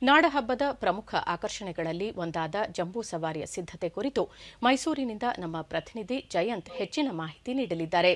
ನಾಡಹಬ್ಬದ ಪ್ರಮುಖ ಆಕರ್ಷಣೆಗಳಲ್ಲಿ ಒಂದಾದ ಜಂಬೂ ಸವಾರಿಯ ಸಿದ್ಧತೆ ಕುರಿತು ಮೈಸೂರಿನಿಂದ ನಮ್ಮ ಪ್ರತಿನಿಧಿ ಜಯಂತ್ ಹೆಚ್ಚಿನ ಮಾಹಿತಿ ನೀಡಲಿದ್ದಾರೆ.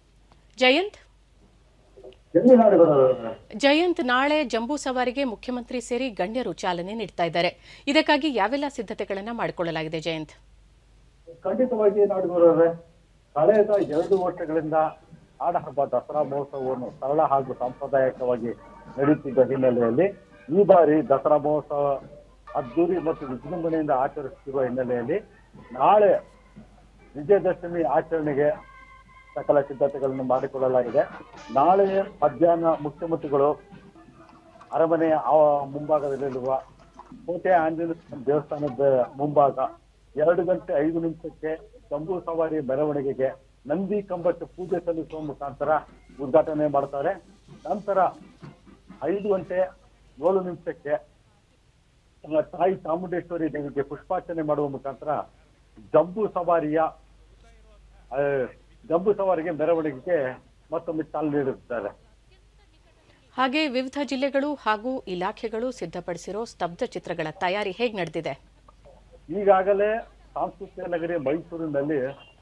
ಜಯಂತ್, ನಾಳೆ ಜಂಬೂ ಸವಾರಿಗೆ ಮುಖ್ಯಮಂತ್ರಿ ಸೇರಿ ಗಣ್ಯರು ಚಾಲನೆ ನೀಡ್ತಾ ಇದ್ದಾರೆ. ಇದಕ್ಕಾಗಿ ಯಾವೆಲ್ಲ ಸಿದ್ಧತೆಗಳನ್ನು ಮಾಡಿಕೊಳ್ಳಲಾಗಿದೆ ಜಯಂತ್? ಖಂಡಿತವಾಗಿ ನಾಡುಗರವರೇ, ಕಳೆದ 2 ವರ್ಷಗಳಿಂದ ನಾಡಹಬ್ಬ ದಸರಾ ಮಹೋತ್ಸವವನ್ನು ಸರಳ ಹಾಗೂ ಸಾಂಪ್ರದಾಯಿಕವಾಗಿ ನಡೆಯುತ್ತಿದ್ದ ಹಿನ್ನೆಲೆಯಲ್ಲಿ ಈ ಬಾರಿ ದಸರಾ ಮಹೋತ್ಸವ ಅದ್ದೂರಿ ಮತ್ತು ವಿಜೃಂಭಣೆಯಿಂದ ಆಚರಿಸುತ್ತಿರುವ ಹಿನ್ನೆಲೆಯಲ್ಲಿ ನಾಳೆ ವಿಜಯದಶಮಿ ಆಚರಣೆಗೆ ಸಕಲ ಸಿದ್ಧತೆಗಳನ್ನು ಮಾಡಿಕೊಳ್ಳಲಾಗಿದೆ. ನಾಳೆ ಮಧ್ಯಾಹ್ನ ಮುಖ್ಯಮಂತ್ರಿಗಳು ಅರಮನೆಯ ಮುಂಭಾಗದಲ್ಲಿರುವ ಕೋಟೆ ಆಂಜನೇಯ ದೇವಸ್ಥಾನದ ಮುಂಭಾಗ 2 ಗಂಟೆ 5 ನಿಮಿಷಕ್ಕೆ ಜಂಬೂ ಸವಾರಿ ಮೆರವಣಿಗೆಗೆ ನಂದಿ ಕಂಬಕ್ಕೆ ಪೂಜೆ ಸಲ್ಲಿಸುವ ಮುಖಾಂತರ ಉದ್ಘಾಟನೆ ಮಾಡ್ತಾರೆ. ನಂತರ 5 ಗಂಟೆ 7 ನಿಮಿಷಕ್ಕೆ ತಾಯಿ ಚಾಮುಂಡೇಶ್ವರಿ ದೇವಿಗೆ ಪುಷ್ಪಾರ್ಚನೆ ಮಾಡುವ ಮುಖಾಂತರ ಜಂಬೂ ಸವಾರಿಗೆ ಮೆರವಣಿಗೆಗೆ ಮತ್ತೊಮ್ಮೆ ಚಾಲನೆ ನೀಡುತ್ತಾರೆ. ಹಾಗೆ ವಿವಿಧ ಜಿಲ್ಲೆಗಳು ಹಾಗೂ ಇಲಾಖೆಗಳು ಸಿದ್ಧಪಡಿಸಿರೋ ಸ್ತಬ್ಧ ಚಿತ್ರಗಳ ತಯಾರಿ ಹೇಗೆ ನಡೆದಿದೆ? ಈಗಾಗಲೇ ಸಾಂಸ್ಕೃತಿಕ ನಗರಿ ಮೈಸೂರಿನಲ್ಲಿ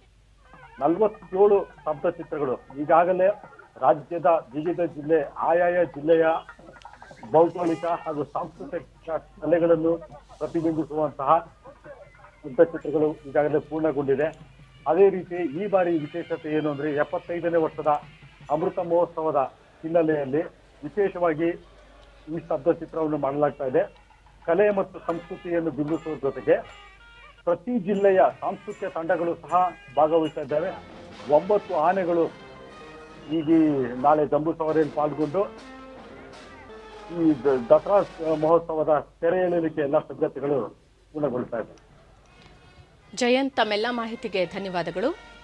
47 ಸ್ತಬ್ಧ ಚಿತ್ರಗಳು ಈಗಾಗಲೇ ರಾಜ್ಯದ ವಿವಿಧ ಜಿಲ್ಲೆ ಆಯಾಯ ಜಿಲ್ಲೆಯ ಭೌಗೋಳಿಕ ಹಾಗೂ ಸಾಂಸ್ಕೃತಿಕ ಕಲೆಗಳನ್ನು ಪ್ರತಿಬಿಂಬಿಸುವಂತಹ ಸ್ತಬ್ಧ ಚಿತ್ರಗಳು ಈಗಾಗಲೇ ಪೂರ್ಣಗೊಂಡಿದೆ. ಅದೇ ರೀತಿ ಈ ಬಾರಿ ವಿಶೇಷತೆ ಏನು ಅಂದ್ರೆ 75ನೇ ವರ್ಷದ ಅಮೃತ ಮಹೋತ್ಸವದ ಹಿನ್ನೆಲೆಯಲ್ಲಿ ವಿಶೇಷವಾಗಿ ಈ ಸ್ತಬ್ಧ ಚಿತ್ರವನ್ನು ಮಾಡಲಾಗ್ತಾ ಇದೆ. ಕಲೆ ಮತ್ತು ಸಂಸ್ಕೃತಿಯನ್ನು ಬಿಂಬಿಸುವ ಜೊತೆಗೆ ಪ್ರತಿ ಜಿಲ್ಲೆಯ ಸಾಂಸ್ಕೃತಿಕ ತಂಡಗಳು ಸಹ ಭಾಗವಹಿಸ್ತಾ ಇದ್ದಾವೆ. 9 ಆನೆಗಳು ಈಗ ನಾಳೆ ಜಂಬೂ ಸವಾರಿಯಲ್ಲಿ ಪಾಲ್ಗೊಂಡು ಈ ದಸರಾ ಮಹೋತ್ಸವದ ತೆರೆ ಎಳೆಯಲಿಕ್ಕೆ ಎಲ್ಲ ಸಿದ್ಧತೆಗಳು ಪೂರ್ಣಗೊಳ್ತಾ ಇದ್ದಾವೆ. ಜಯಂತ್, ತಮ್ಮೆಲ್ಲ ಮಾಹಿತಿಗೆ ಧನ್ಯವಾದಗಳು.